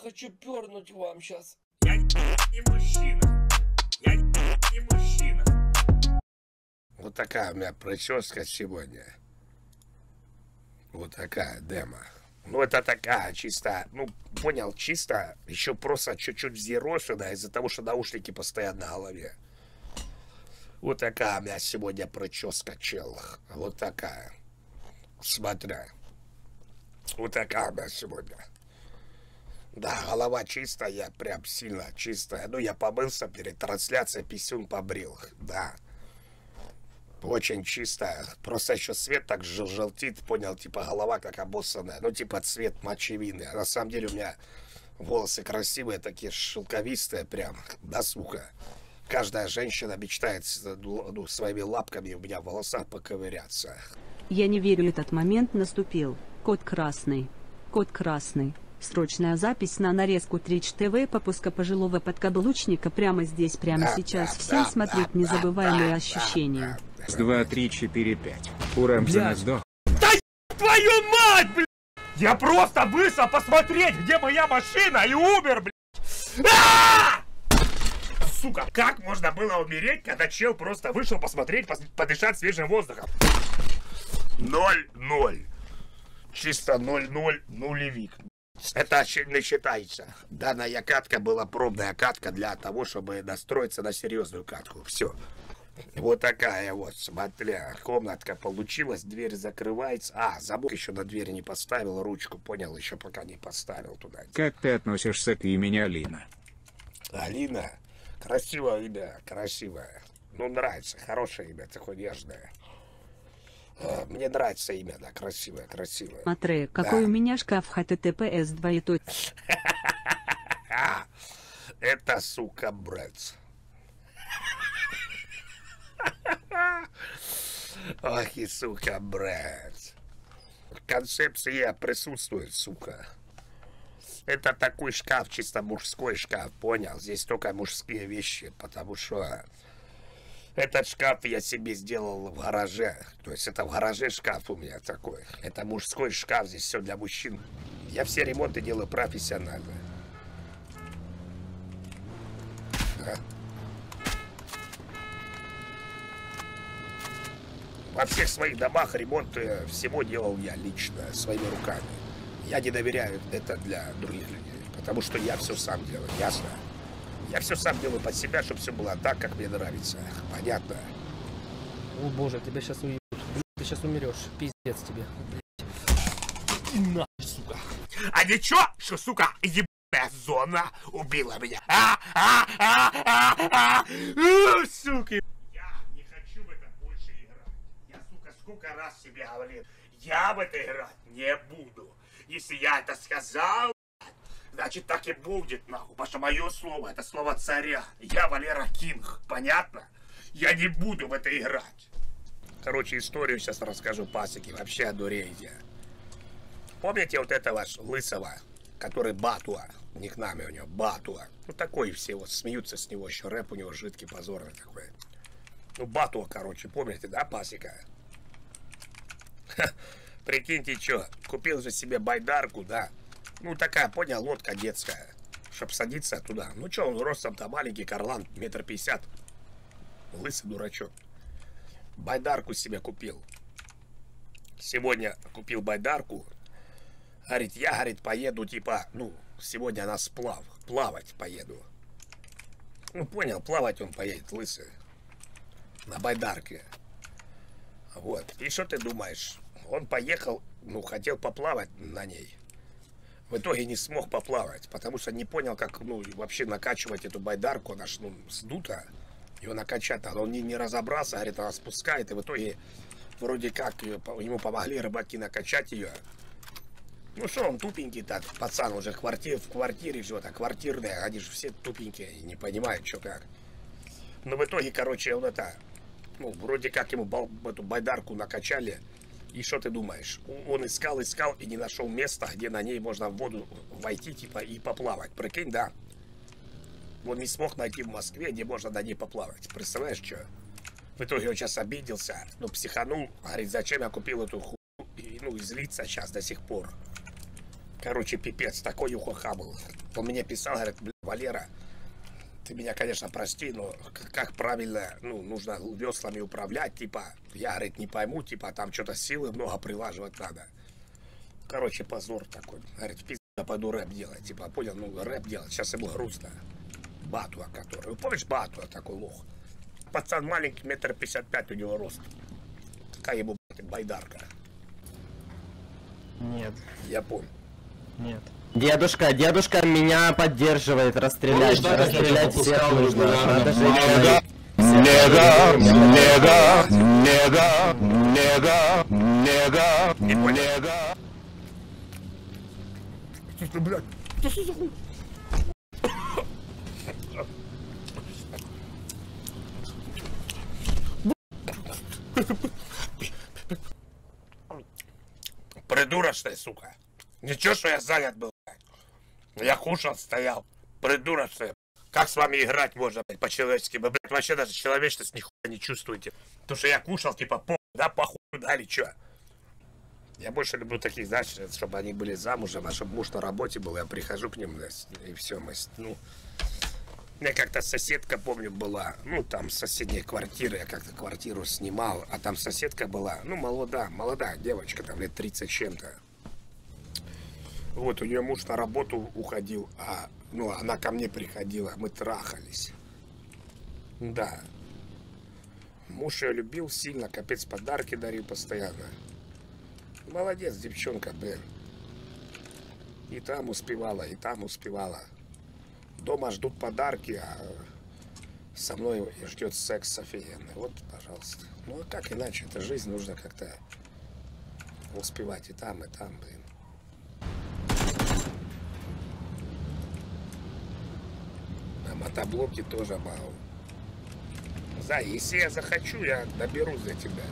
хочу пернуть вам сейчас. Я не мужчина. Я не мужчина. Вот такая у меня прическа сегодня. Вот такая демо. Ну, это такая чисто, ну, понял, чисто, еще просто чуть-чуть взъерошена из-за того, что наушники постоянно на голове. Вот такая у меня сегодня прическа, чел. Вот такая. Смотря. Вот такая у меня сегодня. Да, голова чистая, прям сильно чистая. Ну, я помылся перед трансляцией, писюн побрил, да. Очень чистая. Просто еще свет так желтит, понял, типа голова как обоссанная. Ну, типа цвет мочевины. А на самом деле у меня волосы красивые, такие шелковистые прям, да, сука. Каждая женщина мечтает своими лапками у меня в волосах поковыряться. Я не верю, этот момент наступил. Код красный. Код красный. Срочная запись на нарезку Twitch TV попуска пожилого подкаблучника прямо здесь, прямо сейчас. Всем смотреть незабываемые ощущения. 2, 3, 4, 5. Урамза сдох. Да твою мать, блядь! Я просто вышел посмотреть, где моя машина, и умер, блядь! Сука, как можно было умереть, когда чел просто вышел посмотреть, подышать свежим воздухом? 0-0. Чисто 0-0, нулевик. Это не считается. Данная катка была пробная катка для того, чтобы настроиться на серьезную катку. Все. Вот такая вот, смотря, комнатка получилась, дверь закрывается. А, замок еще на двери не поставил, ручку, понял, еще пока не поставил туда. Как ты относишься к имени Алина? Алина? Красивое имя, красивое. Ну, нравится, хорошее имя, такое нежное. Мне нравится имя, да, красивое, красивое. Смотри, какой Да. у меня шкаф https двоеточие. Это, сука, брат. Ох и, сука, брат. Концепция присутствует, сука. Это такой шкаф, чисто мужской шкаф, понял? Здесь только мужские вещи, потому что этот шкаф я себе сделал в гараже. То есть это в гараже шкаф у меня такой. Это мужской шкаф, здесь все для мужчин. Я все ремонты делаю профессионально. Да. Во всех своих домах ремонт всего делал я лично, своими руками. Я не доверяю это для других людей, потому что я все сам делаю, ясно? Я все сам делаю под себя, чтобы все было так, как мне нравится. Понятно? О боже, тебя сейчас уебут. Ты сейчас умрешь. Пиздец тебе. На, сука. А ничего, что, сука, ебаная зона убила меня? Сука. Я не хочу в это больше играть. Я, сука, сколько раз себе говорил, я в это играть не буду. Если я это сказал, значит так и будет, нахуй. Потому что мое слово, это слово царя. Я Валера Кинг, понятно? Я не буду в это играть. Короче, историю сейчас расскажу пасеки. Вообще одуреете. Помните вот этого лысого, который Батуа? Никнаме у него Батуа. Ну такой все вот смеются с него. Еще рэп у него жидкий, позорный такой. Ну Батуа, короче, помните, да, пасека? Прикиньте, что, купил же себе байдарку, да? Ну, такая, понял, лодка детская, чтоб садиться туда. Ну, что, он ростом-то маленький, карлан, 1,50 м. Лысый дурачок. Байдарку себе купил. Сегодня купил байдарку. Говорит, я, говорит, поеду, типа, ну, сегодня на сплав. Плавать поеду. Ну, понял, плавать он поедет, лысый. На байдарке. Вот. И что ты думаешь? Он поехал, ну, хотел поплавать на ней. В итоге не смог поплавать, потому что не понял, как, ну, вообще накачивать эту байдарку. Она ж, ну, сдута. Ее накачать надо. Он не разобрался, говорит, она спускает. И в итоге, вроде как, ему помогли рыбаки накачать ее. Ну что, он тупенький так, пацан уже в квартире живет, а квартирные, они же все тупенькие, не понимают, что как. Но в итоге, короче, он это, ну, вроде как ему эту байдарку накачали. И что ты думаешь? Он искал и не нашел места, где на ней можно в воду войти, типа, и поплавать. Прикинь, да? Он не смог найти в Москве, где можно на ней поплавать. Представляешь, что? В итоге он сейчас обиделся, ну, психанул. Говорит, зачем я купил эту хуйню? И, ну, и злится сейчас до сих пор. Короче, пипец, такой ухаха был. Он мне писал, говорит, блин, Валера, ты меня, конечно, прости, но как правильно, ну, нужно веслами управлять, типа, я, говорит, не пойму, типа, там что-то силы много прилаживать надо. Короче, позор такой. Говорит, в пизду я пойду рэп делать, типа, понял, ну, рэп делать, сейчас ему грустно. Батуа, который, ну, помнишь, Батуа, такой лох. Пацан маленький, 1,55 м у него рост. Какая ему, блядь, байдарка. Нет, Я понял. нет. Дедушка меня поддерживает, расстрелять всех нужно. Надо же Нега. Блядь. Придурочная, сука. Ничего, что я занят был. Я кушал, стоял. Придурочная. Как с вами играть можно, блядь, по-человечески? Вы, блядь, вообще даже человечность нихуя не чувствуете. Потому что я кушал, типа, да, похуй, да, или чё? Я больше люблю таких, знаешь, чтобы они были замужем, а чтобы муж на работе был, я прихожу к ним, и все, мы, ну... У меня как-то соседка, помню, была, ну, там, с соседней квартиры, я как-то квартиру снимал, а там соседка была, ну, молодая девочка, там, лет 30 с чем-то. Вот, у нее муж на работу уходил, а, ну, она ко мне приходила, мы трахались. Да. Муж ее любил сильно, капец, подарки дарил постоянно. Молодец, девчонка, блин. И там успевала, и там успевала. Дома ждут подарки, а со мной ждет секс офигенный. Вот, пожалуйста. Ну, а как иначе? Это жизнь, нужно как-то успевать и там, блин. На мотоблоке тоже мало. Зай, если я захочу, я доберусь до тебя.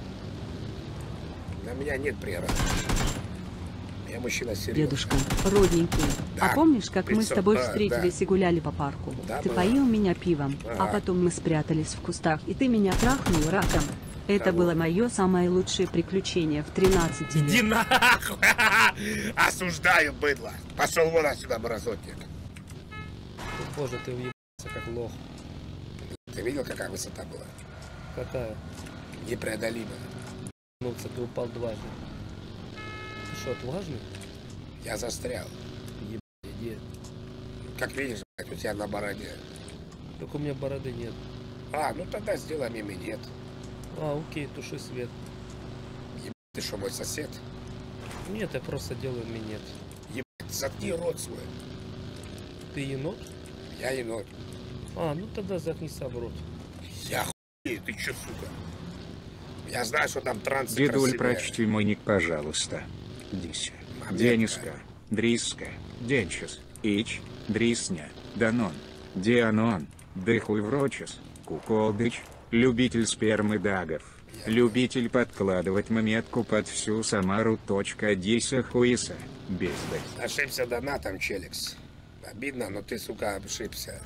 Для меня нет преград. Я мужчина серьезный. Дедушка, родненький, Да, а помнишь, как мы с 500, тобой да, встретились да. и гуляли по парку? Да, Ты было. поил меня пивом, а Ага. потом мы спрятались в кустах, и ты меня трахнул раком. Это Кого? было мое самое лучшее приключение в 13 лет. Иди нахуй! Осуждаю, быдло! Пошел вон отсюда, мразотник! Боже, ты уебался как лох. Ты видел, какая высота была? Какая? Непреодолимая. Ну, ты упал дважды. Ты что, отважный? Я застрял. Иди. Как видишь, блядь, у тебя на бороде. Только у меня бороды нет. А, ну тогда сделай мне минет. А, окей, туши свет. Ты что, мой сосед? Нет, я просто делаю минет. Ебать, заткни рот свой. Ты енот? Я енот. А, ну тогда заткнись в рот. Я хуй, ты чё, сука? Я знаю, что там трансы Дедуль, красивее. прочти мой ник, пожалуйста. Дися. Дениска. Дриска. Денчес. Ич. Дрисня. Данон. Дианон. Дыхуй врочес. Куколдыч. Любитель спермы дагов. Любитель подкладывать метку под всю Самару. Диса хуиса. Бездарь. Ошибся донатом, челикс. Обидно, но ты, сука, ошибся.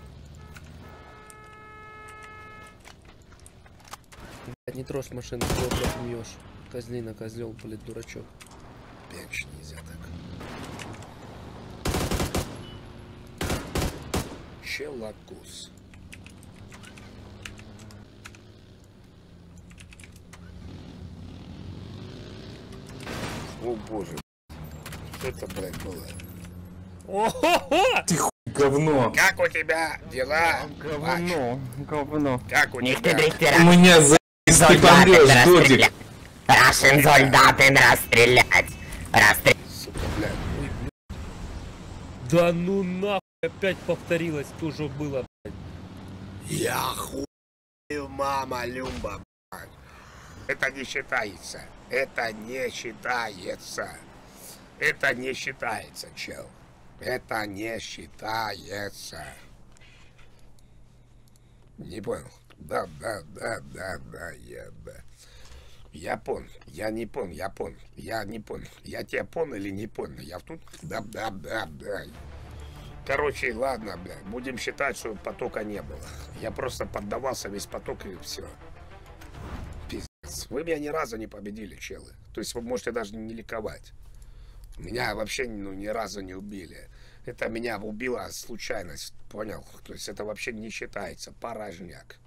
Не трожь машину, ты опять мьешь. Козлина, козел, блядь, дурачок. Пекч нельзя так. Челакус. О боже. Что это, блядь, было? О-хо-хо! Говно. Как у тебя дела? Говно. Говно. Как у Них тебя? ты У меня за... Ты помрешь, додик. Рашен солдаты расстрелять. Сука, блядь. Да ну нахуй, опять повторилось, то же было. Я хуй, мама Люмба, блядь. Это не считается. Это не считается. Это не считается, чел. Это не считается. Не понял. Да, я понял. Я не понял, я понял. Я не понял. Я тебя понял или не понял? Я тут... Да. Короче, ладно, бля. Будем считать, что потока не было. Я просто поддавался весь поток и все. Пиздец. Вы меня ни разу не победили, челы. То есть вы можете даже не ликовать. Меня вообще ну, ни разу не убили. Это меня убила случайность, понял? То есть это вообще не считается, порожняк.